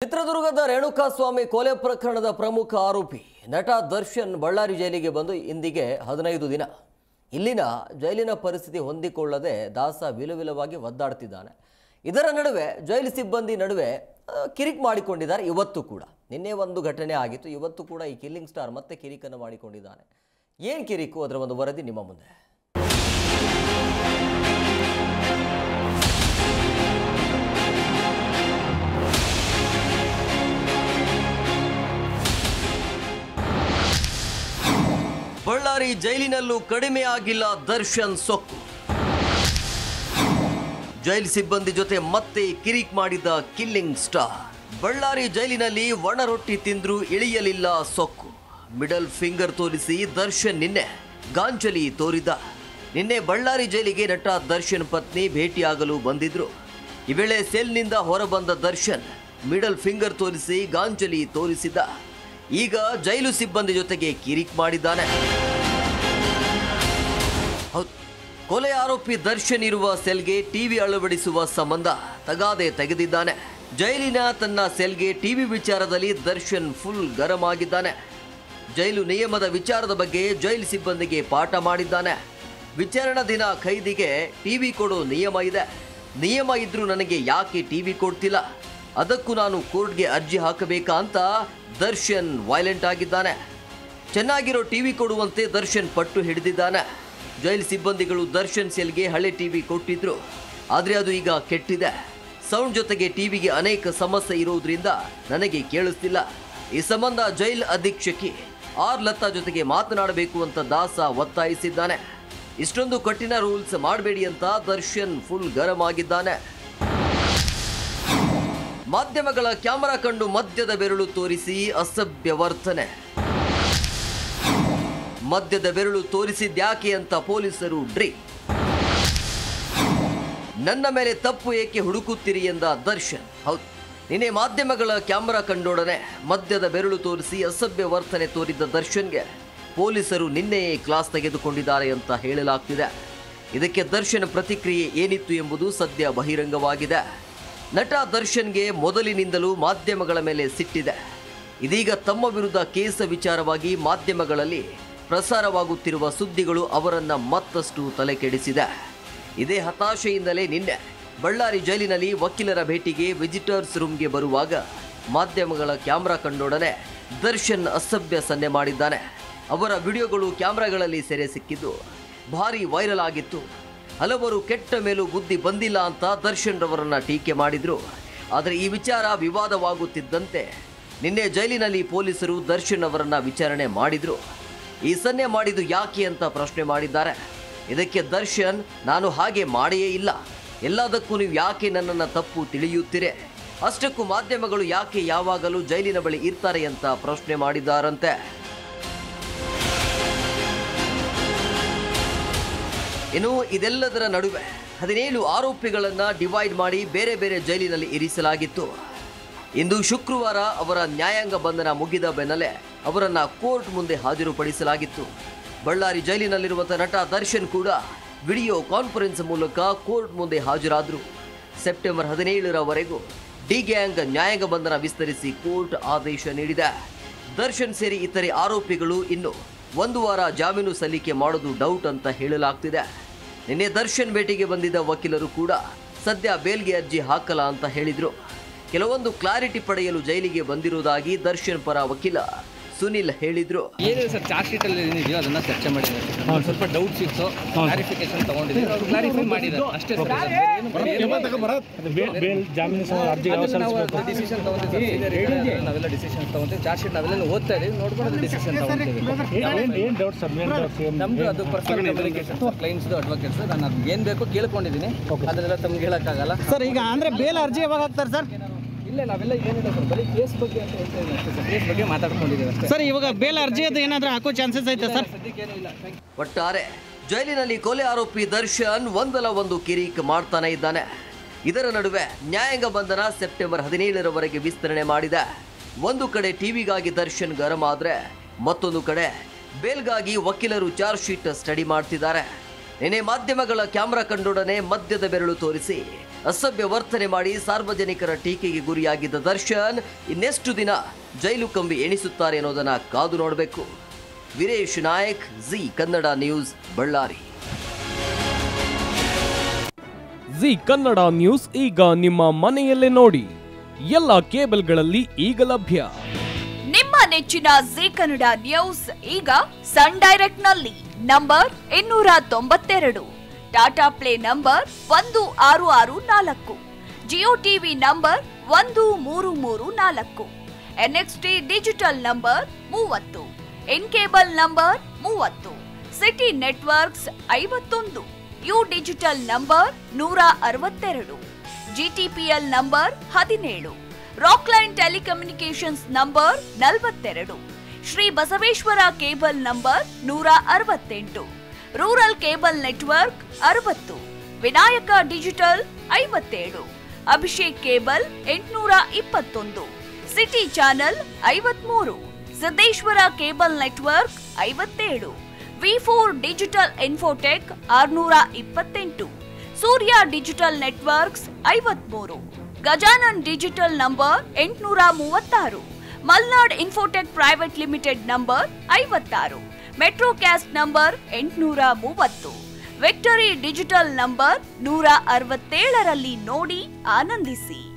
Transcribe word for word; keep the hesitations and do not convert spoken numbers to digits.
ಚಿತ್ರದುರ್ಗದ ರೇಣುಕಾಸ್ವಾಮಿ ಕೊಲೆ ಪ್ರಕರಣದ ಪ್ರಮುಖ ಆರೋಪಿ ನಟ ದರ್ಶನ್ ಬಳ್ಳಾರಿ ಜೈಲಿಗೆ ಬಂದು ಇಂದಿಗೆ ಹದಿನೈದು ದಿನ. ಇಲ್ಲಿನ ಜೈಲಿನ ಪರಿಸ್ಥಿತಿ ಹೊಂದಿಕೊಳ್ಳದೆ ದಾಸ ವಿಲವಿಲವಾಗಿ ಒದ್ದಾಡ್ತಿದ್ದಾನೆ. ಇದರ ನಡುವೆ ಜೈಲು ಸಿಬ್ಬಂದಿ ನಡುವೆ ಕಿರಿಕ್ ಮಾಡಿಕೊಂಡಿದ್ದಾರೆ. ಇವತ್ತು ಕೂಡ ನಿನ್ನೆ ಒಂದು ಘಟನೆ ಆಗಿತ್ತು. ಇವತ್ತು ಕೂಡ ಈ ಕಿಲ್ಲಿಂಗ್ ಸ್ಟಾರ್ ಮತ್ತೆ ಕಿರಿಕನ್ನು ಮಾಡಿಕೊಂಡಿದ್ದಾನೆ. ಏನು ಕಿರಿಕು ಅದರ ಒಂದು ವರದಿ ನಿಮ್ಮ ಮುಂದೆ. ಬಳ್ಳಾರಿ ಜೈಲಿನಲ್ಲೂ ಕಡಿಮೆ ಆಗಿಲ್ಲ ದರ್ಶನ್ ಸೊಕ್ಕು. ಜೈಲು ಸಿಬ್ಬಂದಿ ಜೊತೆ ಮತ್ತೆ ಕಿರಿಕ್ ಮಾಡಿದ ಕಿಲ್ಲಿಂಗ್ ಸ್ಟಾರ್. ಬಳ್ಳಾರಿ ಜೈಲಿನಲ್ಲಿ ಒಣ ರೊಟ್ಟಿ ತಿಂದ್ರೂ ಇಳಿಯಲಿಲ್ಲ ಸೊಕ್ಕು. ಮಿಡಲ್ ಫಿಂಗರ್ ತೋರಿಸಿ ದರ್ಶನ್ ನಿನ್ನೆ ಗಾಂಚಲಿ ತೋರಿದ. ನಿನ್ನೆ ಬಳ್ಳಾರಿ ಜೈಲಿಗೆ ನಟ ದರ್ಶನ್ ಪತ್ನಿ ಭೇಟಿಯಾಗಲು ಬಂದಿದ್ರು. ಈ ವೇಳೆ ಸೆಲ್ನಿಂದ ಹೊರಬಂದ ದರ್ಶನ್ ಮಿಡಲ್ ಫಿಂಗರ್ ತೋರಿಸಿ ಗಾಂಚಲಿ ತೋರಿಸಿದ. ಈಗ ಜೈಲು ಸಿಬ್ಬಂದಿ ಜೊತೆಗೆ ಕಿರಿಕ್ ಮಾಡಿದ್ದಾನೆ. ಕೊಲೆ ಆರೋಪಿ ದರ್ಶನ್ ಇರುವ ಸೆಲ್ಗೆ ಟಿವಿ ಅಳವಡಿಸುವ ಸಂಬಂಧ ತಗಾದೆ ತೆಗೆದಿದ್ದಾನೆ. ಜೈಲಿನ ತನ್ನ ಸೆಲ್ಗೆ ಟಿವಿ ವಿಚಾರದಲ್ಲಿ ದರ್ಶನ್ ಫುಲ್ ಗರಂ ಆಗಿದ್ದಾನೆ. ಜೈಲು ನಿಯಮದ ವಿಚಾರದ ಬಗ್ಗೆ ಜೈಲು ಸಿಬ್ಬಂದಿಗೆ ಪಾಠ ಮಾಡಿದ್ದಾನೆ. ವಿಚಾರಣಾ ದಿನ ಖೈದಿಗೆ ಟಿವಿ ಕೊಡೋ ನಿಯಮ ಇದೆ. ನಿಯಮ ಇದ್ರೂ ನನಗೆ ಯಾಕೆ ಟಿವಿ ಕೊಡ್ತಿಲ್ಲ, ಅದಕ್ಕೂ ನಾನು ಕೋರ್ಟ್ಗೆ ಅರ್ಜಿ ಹಾಕಬೇಕಾ ಅಂತ ದರ್ಶನ್ ವೈಲೆಂಟ್ ಆಗಿದ್ದಾನೆ. ಚೆನ್ನಾಗಿರೋ ಟಿವಿ ಕೊಡುವಂತೆ ದರ್ಶನ್ ಪಟ್ಟು ಹಿಡಿದಿದ್ದಾನೆ. ಜೈಲು ಸಿಬ್ಬಂದಿಗಳು ದರ್ಶನ್ ಸೆಲ್ಗೆ ಹಳೆ ಟಿವಿ ಕೊಟ್ಟಿದ್ರು, ಆದರೆ ಅದು ಈಗ ಕೆಟ್ಟಿದೆ. ಸೌಂಡ್ ಜೊತೆಗೆ ಟಿವಿಗೆ ಅನೇಕ ಸಮಸ್ಯೆ ಇರೋದ್ರಿಂದ ನನಗೆ ಕೇಳಿಸ್ತಿಲ್ಲ. ಈ ಸಂಬಂಧ ಜೈಲ್ ಅಧೀಕ್ಷಕಿ ಆರ್ ಲತಾ ಜೊತೆಗೆ ಮಾತನಾಡಬೇಕು ಅಂತ ದಾಸ ಒತ್ತಾಯಿಸಿದ್ದಾನೆ. ಇಷ್ಟೊಂದು ಕಠಿಣ ರೂಲ್ಸ್ ಮಾಡಬೇಡಿ ಅಂತ ದರ್ಶನ್ ಫುಲ್ ಗರಂ ಆಗಿದ್ದಾನೆ. ಮಾಧ್ಯಮಗಳ ಕ್ಯಾಮೆರಾ ಕಂಡು ಮದ್ಯದ ಬೆರಳು ತೋರಿಸಿ ಅಸಭ್ಯ ವರ್ತನೆ. ಮದ್ಯದ ಬೆರಳು ತೋರಿಸಿದ್ಯಾಕೆ ಅಂತ ಪೊಲೀಸರು ಡ್ರಿ. ನನ್ನ ಮೇಲೆ ತಪ್ಪು ಏಕೆ ಹುಡುಕುತ್ತೀರಿ ಎಂದ ದರ್ಶನ್. ಹೌದು, ನಿನ್ನೆ ಮಾಧ್ಯಮಗಳ ಕ್ಯಾಮೆರಾ ಕಂಡೊಡನೆ ಮದ್ಯದ ಬೆರಳು ತೋರಿಸಿ ಅಸಭ್ಯ ವರ್ತನೆ ತೋರಿದ್ದ ದರ್ಶನ್ಗೆ ಪೊಲೀಸರು ನಿನ್ನೆಯೇ ಕ್ಲಾಸ್ ತೆಗೆದುಕೊಂಡಿದ್ದಾರೆ ಅಂತ ಹೇಳಲಾಗ್ತಿದೆ. ಇದಕ್ಕೆ ದರ್ಶನ್ ಪ್ರತಿಕ್ರಿಯೆ ಏನಿತ್ತು ಎಂಬುದು ಸದ್ಯ ಬಹಿರಂಗವಾಗಿದೆ. ನಟ ದರ್ಶನ್ಗೆ ಮೊದಲಿನಿಂದಲೂ ಮಾಧ್ಯಮಗಳ ಮೇಲೆ ಸಿಟ್ಟಿದೆ. ಇದೀಗ ತಮ್ಮ ವಿರುದ್ಧ ಕೇಸ ವಿಚಾರವಾಗಿ ಮಾಧ್ಯಮಗಳಲ್ಲಿ ಪ್ರಸಾರವಾಗುತ್ತಿರುವ ಸುದ್ದಿಗಳು ಅವರನ್ನ ಮತ್ತಷ್ಟು ತಲೆ ಕೆಡಿಸಿದೆ. ಇದೇ ಹತಾಶೆಯಿಂದಲೇ ನಿನ್ನೆ ಬಳ್ಳಾರಿ ಜೈಲಿನಲ್ಲಿ ವಕೀಲರ ಭೇಟಿಗೆ ವಿಸಿಟರ್ಸ್ ರೂಮ್ಗೆ ಬರುವಾಗ ಮಾಧ್ಯಮಗಳ ಕ್ಯಾಮ್ರಾ ಕಂಡೊಡನೆ ದರ್ಶನ್ ಅಸಭ್ಯ ಸನ್ನೆ ಮಾಡಿದ್ದಾನೆ. ಅವರ ವಿಡಿಯೋಗಳು ಕ್ಯಾಮ್ರಾಗಳಲ್ಲಿ ಸೆರೆ ಸಿಕ್ಕಿದ್ದು ಭಾರಿ ವೈರಲ್ ಆಗಿತ್ತು. ಹಲವರು ಕೆಟ್ಟ ಮೇಲೂ ಬುದ್ಧಿ ಬಂದಿಲ್ಲ ಅಂತ ದರ್ಶನ್ ರವರನ್ನ ಟೀಕೆ ಮಾಡಿದ್ರು. ಆದರೆ ಈ ವಿಚಾರ ವಿವಾದವಾಗುತ್ತಿದ್ದಂತೆ ನಿನ್ನೆ ಜೈಲಿನಲ್ಲಿ ಪೊಲೀಸರು ದರ್ಶನ್ ಅವರನ್ನ ವಿಚಾರಣೆ ಮಾಡಿದ್ರು. ಈ ಸನ್ನೆ ಮಾಡಿದ್ದು ಯಾಕೆ ಅಂತ ಪ್ರಶ್ನೆ ಮಾಡಿದ್ದಾರೆ. ಇದಕ್ಕೆ ದರ್ಶನ್, ನಾನು ಹಾಗೆ ಮಾಡಿಯೇ ಇಲ್ಲ, ಎಲ್ಲದಕ್ಕೂ ನೀವು ಯಾಕೆ ನನ್ನನ್ನು ತಪ್ಪು ತಿಳಿಯುತ್ತೀರಿ, ಅಷ್ಟಕ್ಕೂ ಮಾಧ್ಯಮಗಳು ಯಾಕೆ ಯಾವಾಗಲೂ ಜೈಲಿನ ಬಳಿ ಇರ್ತಾರೆ ಅಂತ ಪ್ರಶ್ನೆ ಮಾಡಿದ್ದಾರಂತೆ. ಇನ್ನು ಇದೆಲ್ಲದರ ನಡುವೆ ಹದಿನೇಳು ಆರೋಪಿಗಳನ್ನ ಡಿವೈಡ್ ಮಾಡಿ ಬೇರೆ ಬೇರೆ ಜೈಲಿನಲ್ಲಿ ಇರಿಸಲಾಗಿತ್ತು. ಇಂದು ಶುಕ್ರವಾರ ಅವರ ನ್ಯಾಯಾಂಗ ಬಂಧನ ಮುಗಿದ ಬೆನ್ನಲ್ಲೇ ಅವರನ್ನ ಕೋರ್ಟ್ ಮುಂದೆ ಹಾಜರುಪಡಿಸಲಾಗಿತ್ತು. ಬಳ್ಳಾರಿ ಜೈಲಿನಲ್ಲಿರುವಂತಹ ನಟ ದರ್ಶನ್ ಕೂಡ ವಿಡಿಯೋ ಕಾನ್ಫರೆನ್ಸ್ ಮೂಲಕ ಕೋರ್ಟ್ ಮುಂದೆ ಹಾಜರಾದರು. ಸೆಪ್ಟೆಂಬರ್ ಹದಿನೇಳರವರೆಗೂ ಡಿ ಗ್ಯಾಂಗ್ ನ್ಯಾಯಾಂಗ ಬಂಧನ ವಿಸ್ತರಿಸಿ ಕೋರ್ಟ್ ಆದೇಶ ನೀಡಿದೆ. ದರ್ಶನ್ ಸೇರಿ ಇತರೆ ಆರೋಪಿಗಳು ಇನ್ನು ಒಂದು ವಾರ ಜಾಮೀನು ಸಲ್ಲಿಕೆ ಮಾಡೋದು ಡೌಟ್ ಅಂತ ಹೇಳಲಾಗ್ತಿದೆ. ನಿನ್ನೆ ದರ್ಶನ್ ಭೇಟಿಗೆ ಬಂದಿದ್ದ ವಕೀಲರು ಕೂಡ ಸದ್ಯ ಬೇಲ್ಗೆ ಅರ್ಜಿ ಹಾಕಲ್ಲ ಅಂತ ಹೇಳಿದ್ರು. ಕೆಲವೊಂದು ಕ್ಲಾರಿಟಿ ಪಡೆಯಲು ಜೈಲಿಗೆ ಬಂದಿರುವುದಾಗಿ ದರ್ಶನ್ ಪರ ವಕೀಲ ಸುನಿಲ್ ಹೇಳಿದ್ರು. ಏನಿದೆ ಸರ್, ಚಾರ್ಜ್ ಶೀಟ್ ಅಲ್ಲಿ ಏನಿದೆಯೋ ಅದನ್ನ ಚರ್ಚೆ ಮಾಡಿದ್ದಾರೆ. ಸ್ವಲ್ಪ ಡೌಟ್ಸ್ ಇತ್ತು, ಕ್ಲಾರಿಫಿಕೇಶನ್ ತಗೊಂಡಿದ್ದೀವಿ, ಅವರು ಕ್ಲಾರಿಫೈ ಮಾಡಿದ್ದಾರೆ ಅಷ್ಟೇ. ಡಿಸಿಷನ್ ತಗೊಂಡಿದ್ದೀವಿ, ನಾವೆಲ್ಲ ಡಿಸಿಷನ್ ತಗೊಂತೀವಿ. ಚಾರ್ಜ್ ಶೀಟ್ ನಾವೆಲ್ಲ ಓದ್ತಾ ಇದೀವಿ, ನೋಡ್ಕೊಂಡು ಡಿಸಿಷನ್ ತಗೊಂತೀವಿ. ನಮ್ದು ಅದು ಪರ್ಸನಲ್ ಕಮ್ಯುನಿಕೇಶನ್ ಕ್ಲೈಂಟ್ಸ್ ಅಡ್ವೊಕೇಟ್ಸ್, ನಾನು ಅದು ಏನ್ ಬೇಕೋ ಕೇಳ್ಕೊಂಡಿದ್ದೀನಿ, ಅದನ್ನೆಲ್ಲ ತಮ್ಗೆ ಹೇಳಕ್ಕಾಗಲ್ಲ ಸರ್. ಈಗ ಅಂದ್ರೆ ಬೇಲ್ ಅರ್ಜಿ ಯಾವಾಗ ಹಾಕ್ತಾರೆ ಸರ್? ಇಲ್ಲ, ನಾವೆಲ್ಲ ಏನಿಲ್ಲ ಸರ್, ಬರೀ ಕೇಸ್ ಬಗ್ಗೆ ಅಂತ ಹೇಳ್ತಾ ಇದ್ದೀವಿ ಅಷ್ಟೇ ಸರ್. ಕೇಸ್ ಬಗ್ಗೆ ಮಾತಾಡ್ಕೊಂಡಿದ್ದೀವಿ ಅಷ್ಟೇ ಸರ್. ಇವಾಗ ಬೇಲ್ ಅರ್ಜಿ ಅದು ಏನಾದರೂ ಹಾಕೋ ಚಾನ್ಸಸ್ ಐತೆ ಸರ್? ಸದ್ಯಕ್ಕೇನಿಲ್ಲ. ಒಟ್ಟಾರೆ ಜೈಲಿನಲ್ಲಿ ಕೊಲೆ ಆರೋಪಿ ದರ್ಶನ್ ಒಂದಲ್ಲ ಒಂದು ಕಿರಿಕ್ ಮಾಡ್ತಾನೆ ಇದ್ದಾನೆ. ಇದರ ನಡುವೆ ನ್ಯಾಯಾಂಗ ಬಂಧನ ಸೆಪ್ಟೆಂಬರ್ ಹದಿನೇಳರವರೆಗೆ ವಿಸ್ತರಣೆ ಮಾಡಿದೆ. ಒಂದು ಕಡೆ ಟಿವಿಗಾಗಿ ದರ್ಶನ್ ಗರಂ ಆದ್ರೆ, ಮತ್ತೊಂದು ಕಡೆ ಬೇಲ್ಗಾಗಿ ವಕೀಲರು ಚಾರ್ಜ್ ಶೀಟ್ ಸ್ಟಡಿ ಮಾಡ್ತಿದ್ದಾರೆ. ನಿನ್ನೆ ಮಾಧ್ಯಮಗಳ ಕ್ಯಾಮೆರಾ ಕಂಡೊಡನೆ ಮದ್ಯದ ಬೆರಳು ತೋರಿಸಿ ಅಸಭ್ಯ ವರ್ತನೆ ಮಾಡಿ ಸಾರ್ವಜನಿಕರ ಟೀಕೆಗೆ ಗುರಿಯಾಗಿದ್ದ ದರ್ಶನ್ ಇನ್ನೆಷ್ಟು ದಿನ ಜೈಲು ಕಂಬಿ ಎಣಿಸುತ್ತಾರೆ ಅನ್ನೋದನ್ನ ಕಾದು ನೋಡಬೇಕು. ವೀರೇಶ್ ನಾಯಕ್, ಜಿ ಕನ್ನಡ ನ್ಯೂಸ್, ಬಳ್ಳಾರಿ. ಜಿ ಕನ್ನಡ ನ್ಯೂಸ್ ಈಗ ನಿಮ್ಮ ಮನೆಯಲ್ಲೇ ನೋಡಿ. ಎಲ್ಲ ಕೇಬಲ್ಗಳಲ್ಲಿ ಈಗ ಲಭ್ಯ. ನಿಮ್ಮ ನೆಚ್ಚಿನ ಜಿ ಕನ್ನಡ ನ್ಯೂಸ್ ಈಗ ಸನ್ ಡೈರೆಕ್ಟ್ ನಲ್ಲಿ ನಂಬರ್ ಇನ್ನೂರ ತೊಂಬತ್ತೆರಡು, ಟಾಟಾ ಪ್ಲೇ ನಂಬರ್ ಒಂದು ಆರು ಆರು ನಾಲ್ಕು, ಜಿಯೋ ಟಿವಿ ನಂಬರ್ ಒಂದು ಮೂರು ಮೂರು ನಾಲ್ಕು, ಎನ್ಎಕ್ಸ್ಟಿ ಡಿಜಿಟಲ್ ನಂಬರ್ ಮೂವತ್ತು, ಎನ್ ಕೇಬಲ್ ನಂಬರ್ ಮೂವತ್ತು, ಸಿಟಿ ನೆಟ್ವರ್ಕ್ಸ್ ಐವತ್ತೊಂದು, ಯು ಡಿಜಿಟಲ್ ನಂಬರ್ ನೂರ ಅರವತ್ತೆರಡು, ಜಿಟಿಪಿಎಲ್ ನಂಬರ್ ಹದಿನೇಳು, ರಾಕ್ಲೈನ್ ಟೆಲಿಕಮ್ಯುನಿಕೇಶನ್ಸ್ ನಂಬರ್ ನಲವತ್ತೆರಡು, ಶ್ರೀ ಬಸವೇಶ್ವರ ಕೇಬಲ್ ನಂಬರ್ ನೂರ ಅರವತ್ತೆಂಟು, ರೂರಲ್ ಕೇಬಲ್ ನೆಟ್ವರ್ಕ್ ಅರವತ್ತು, ವಿನಾಯಕ ಡಿಜಿಟಲ್ ಐವತ್ತೇಳು, ಅಭಿಷೇಕ್ ಕೇಬಲ್ ಎಂಟುನೂರ ಇಪ್ಪತ್ತೊಂದು, ಸಿಟಿ ಚಾನೆಲ್ ಐವತ್ಮೂರು, ಸಿದ್ದೇಶ್ವರ ಕೇಬಲ್ ನೆಟ್ವರ್ಕ್ ಐವತ್ತೇಳು, ವಿ ಫೋರ್ ಡಿಜಿಟಲ್ ಇನ್ಫೋಟೆಕ್ ಆರುನೂರ ಇಪ್ಪತ್ತೆಂಟು, ಸೂರ್ಯ ಡಿಜಿಟಲ್ ನೆಟ್ವರ್ಕ್ಸ್ ಐವತ್ಮೂರು, ಗಜಾನನ್ ಡಿಜಿಟಲ್ ನಂಬರ್ ಎಂಟುನೂರ ಮೂವತ್ತಾರು, Malnad Infotech private limited number ಐವತ್ತಾರು, ಮೆಟ್ರೋ ಕ್ಯಾಸ್ಟ್ ನಂಬರ್ ಎಂಟುನೂರ ಮೂವತ್ತು, ವಿಕ್ಟರಿ ಡಿಜಿಟಲ್ ನಂಬರ್ ನೂರ ಅರವತ್ತೇಳರಲ್ಲಿ ನೋಡಿ ಆನಂದಿಸಿ.